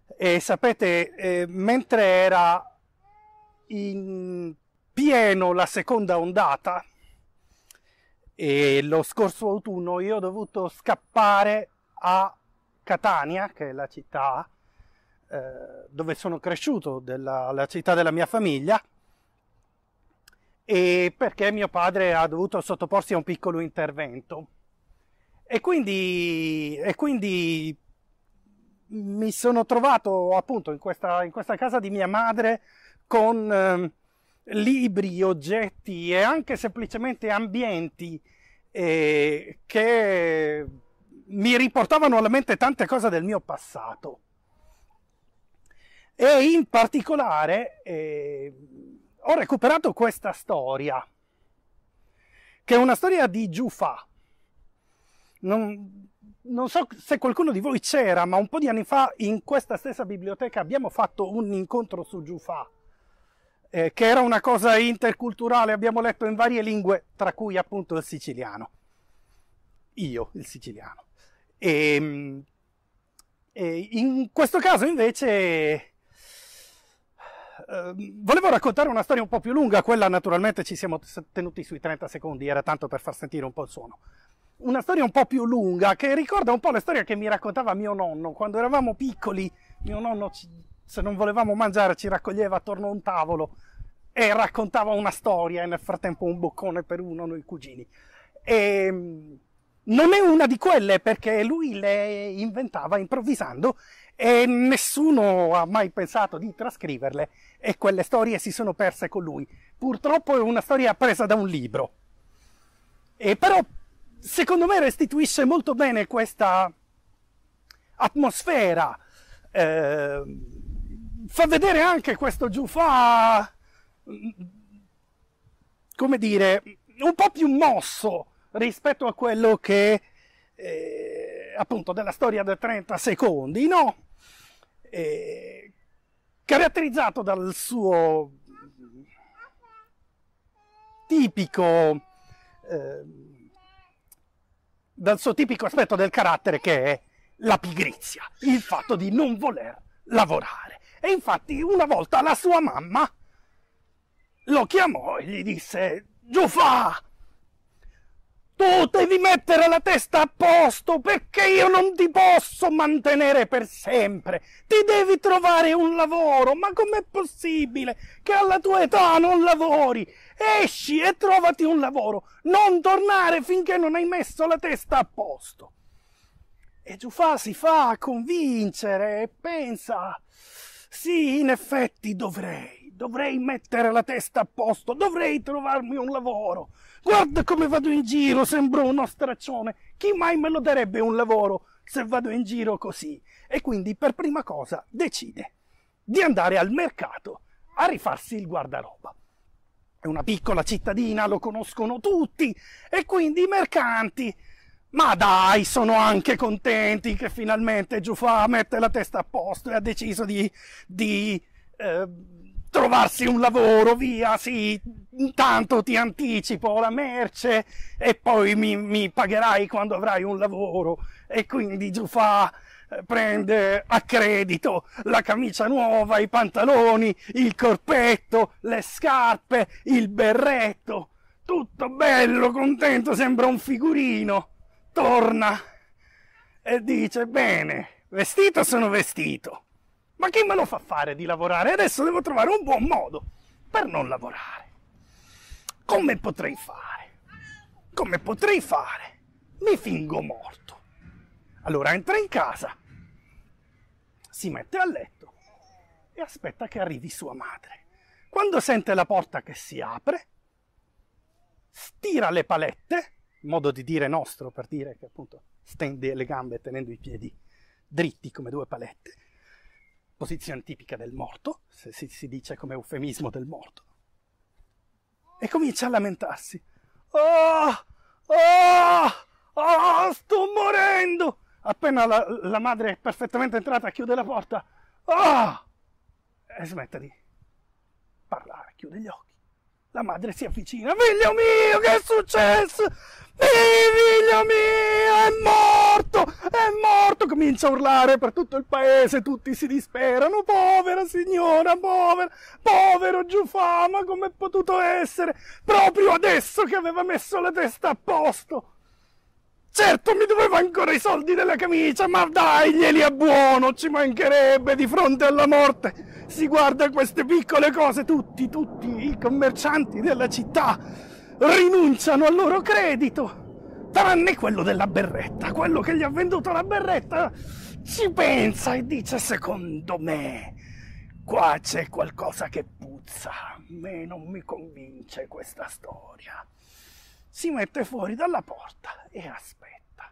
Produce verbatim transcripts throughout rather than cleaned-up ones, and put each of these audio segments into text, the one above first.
E sapete, eh, mentre era in pieno la seconda ondata, e lo scorso autunno io ho dovuto scappare a Catania, che è la città eh, dove sono cresciuto, della, la città della mia famiglia, e perché mio padre ha dovuto sottoporsi a un piccolo intervento. E quindi, e quindi mi sono trovato appunto in questa, in questa casa di mia madre con eh, libri, oggetti e anche semplicemente ambienti eh, che mi riportavano alla mente tante cose del mio passato. E in particolare eh, ho recuperato questa storia, che è una storia di Giufà. Non, non so se qualcuno di voi c'era, ma un po' di anni fa in questa stessa biblioteca abbiamo fatto un incontro su Giufà, eh, che era una cosa interculturale, abbiamo letto in varie lingue, tra cui appunto il siciliano. Io, il siciliano. E, e in questo caso invece eh, volevo raccontare una storia un po' più lunga, quella naturalmente ci siamo tenuti sui trenta secondi, era tanto per far sentire un po' il suono. Una storia un po' più lunga che ricorda un po' la storia che mi raccontava mio nonno quando eravamo piccoli. Mio nonno, ci, se non volevamo mangiare, ci raccoglieva attorno a un tavolo e raccontava una storia, e nel frattempo un boccone per uno, noi cugini. E non è una di quelle, perché lui le inventava improvvisando e nessuno ha mai pensato di trascriverle, e quelle storie si sono perse con lui. Purtroppo è una storia presa da un libro. E però secondo me restituisce molto bene questa atmosfera, eh, fa vedere anche questo Giufà, come dire, un po' più mosso rispetto a quello che eh, appunto della storia da trenta secondi, no? Eh, caratterizzato dal suo tipico eh, dal suo tipico aspetto del carattere, che è la pigrizia, il fatto di non voler lavorare. E infatti una volta la sua mamma lo chiamò e gli disse: Giufà, tu devi mettere la testa a posto, perché io non ti posso mantenere per sempre, ti devi trovare un lavoro. Ma com'è possibile che alla tua età non lavori? Esci e trovati un lavoro, non tornare finché non hai messo la testa a posto. E Giufà si fa convincere e pensa: sì, in effetti dovrei, dovrei mettere la testa a posto, dovrei trovarmi un lavoro. Guarda come vado in giro, sembro uno straccione, chi mai me lo darebbe un lavoro se vado in giro così? E quindi per prima cosa decide di andare al mercato a rifarsi il guardaroba. È una piccola cittadina, lo conoscono tutti, e quindi i mercanti, ma dai, sono anche contenti che finalmente Giufà mette la testa a posto e ha deciso di, di eh, trovarsi un lavoro. Via, sì, intanto ti anticipo la merce e poi mi, mi pagherai quando avrai un lavoro. E quindi Giufà prende a credito la camicia nuova, i pantaloni, il corpetto, le scarpe, il berretto, tutto bello, contento, sembra un figurino. Torna e dice: bene, vestito sono vestito, ma chi me lo fa fare di lavorare? Adesso devo trovare un buon modo per non lavorare. Come potrei fare? Come potrei fare? Mi fingo morto. Allora entra in casa, si mette a letto e aspetta che arrivi sua madre. Quando sente la porta che si apre, stira le palette, modo di dire nostro per dire che appunto stende le gambe tenendo i piedi dritti come due palette, posizione tipica del morto, se si, si dice come eufemismo del morto, e comincia a lamentarsi. Oh, oh, oh, sto morendo! Appena la, la madre è perfettamente entrata, chiude la porta, oh, e smette di parlare, chiude gli occhi. La madre si avvicina. Figlio mio, che è successo? Figlio mio, è morto, è morto. Comincia a urlare per tutto il paese, tutti si disperano. Povera signora, povera, povero Giuffà, ma com'è potuto essere? Proprio adesso che aveva messo la testa a posto. Certo, mi doveva ancora i soldi della camicia, ma dai, glieli abbuono, ci mancherebbe. Di fronte alla morte si guarda queste piccole cose. Tutti, tutti i commercianti della città rinunciano al loro credito, tranne quello della berretta. Quello che gli ha venduto la berretta ci pensa e dice: secondo me qua c'è qualcosa che puzza, a me non mi convince questa storia. Si mette fuori dalla porta e aspetta.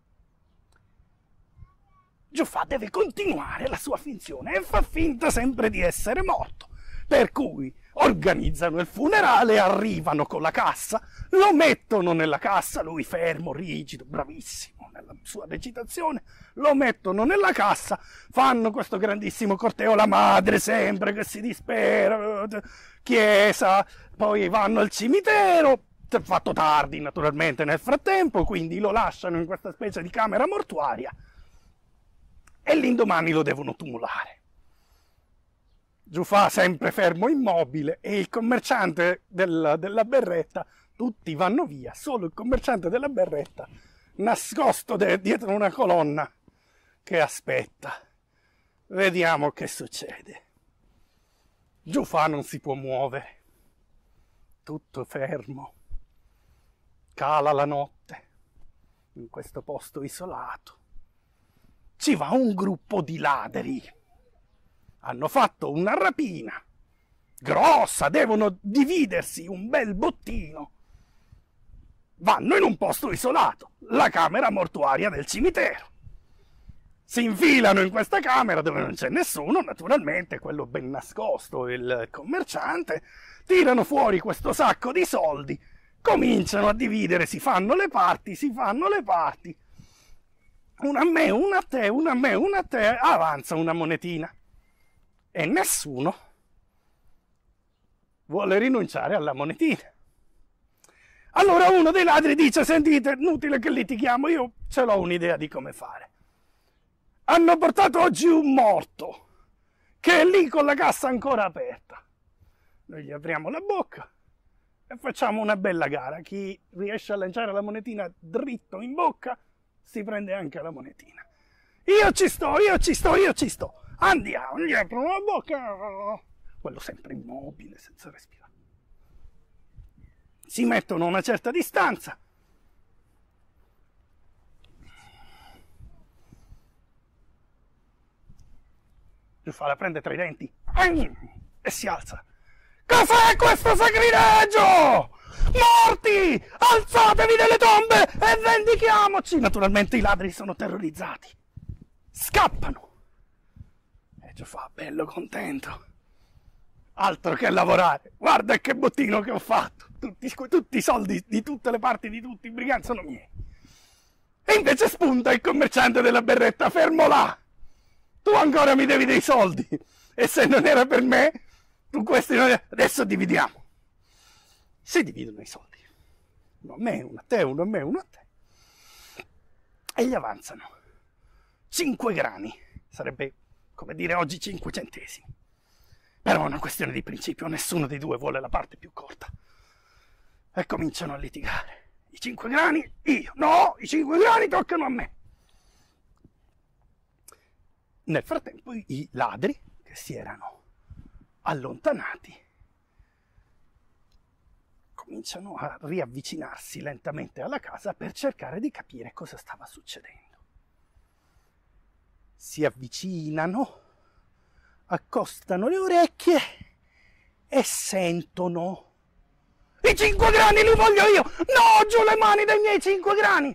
Giuffà deve continuare la sua finzione e fa finta sempre di essere morto, per cui organizzano il funerale, arrivano con la cassa, lo mettono nella cassa, lui fermo, rigido, bravissimo nella sua recitazione, lo mettono nella cassa, fanno questo grandissimo corteo, la madre sempre che si dispera, chiesa, poi vanno al cimitero. Fatto tardi naturalmente nel frattempo, quindi lo lasciano in questa specie di camera mortuaria e l'indomani lo devono tumulare. Giuffà sempre fermo immobile e il commerciante del, della berretta, tutti vanno via, solo il commerciante della berretta nascosto de, dietro una colonna che aspetta. Vediamo che succede. Giuffà non si può muovere, tutto fermo. Cala la notte, in questo posto isolato. Ci va un gruppo di ladri. Hanno fatto una rapina grossa, devono dividersi un bel bottino. Vanno in un posto isolato, la camera mortuaria del cimitero. Si infilano in questa camera dove non c'è nessuno, naturalmente, quello ben nascosto, il commerciante. Tirano fuori questo sacco di soldi. Cominciano a dividere, si fanno le parti, si fanno le parti. Una a me, una a te, una a me, una a te, avanza una monetina. E nessuno vuole rinunciare alla monetina. Allora uno dei ladri dice: sentite, inutile che litighiamo, io ce l'ho un'idea di come fare. Hanno portato oggi un morto, che è lì con la cassa ancora aperta. Noi gli apriamo la bocca e facciamo una bella gara. Chi riesce a lanciare la monetina dritto in bocca si prende anche la monetina. Io ci sto, io ci sto, io ci sto. Andiamo, gli aprono la bocca. Quello sempre immobile, senza respirare. Si mettono a una certa distanza. Giuffà la prende tra i denti e si alza. Cos'è questo sacrilegio? Morti! Alzatevi dalle tombe e vendichiamoci! Naturalmente i ladri sono terrorizzati. Scappano. E Giuffà, bello contento. Altro che lavorare. Guarda che bottino che ho fatto. Tutti, tutti i soldi di tutte le parti di tutti i briganti sono miei. E invece spunta il commerciante della berretta. Fermo là! Tu ancora mi devi dei soldi. E se non era per me... Tu questi non... Adesso dividiamo. Si dividono i soldi. Uno a me, uno a te, uno a me, uno a te. E gli avanzano cinque grani. Sarebbe, come dire, oggi cinque centesimi. Però è una questione di principio. Nessuno dei due vuole la parte più corta. E cominciano a litigare. I cinque grani, io. No, i cinque grani toccano a me. Nel frattempo i ladri, che si erano allontanati, cominciano a riavvicinarsi lentamente alla casa per cercare di capire cosa stava succedendo. Si avvicinano, accostano le orecchie e sentono: i cinque grani li voglio io! No, giù le mani dai miei cinque grani!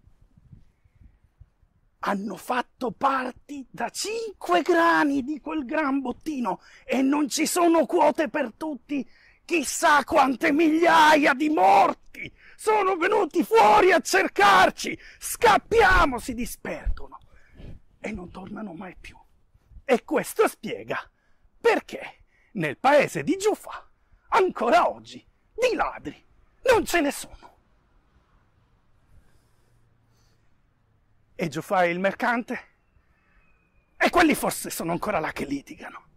Hanno fatto parti da cinque grani di quel gran bottino e non ci sono quote per tutti. Chissà quante migliaia di morti sono venuti fuori a cercarci. Scappiamo, si disperdono e non tornano mai più. E questo spiega perché nel paese di Giuffà ancora oggi di ladri non ce ne sono. E Giuffà il mercante? E quelli forse sono ancora là che litigano.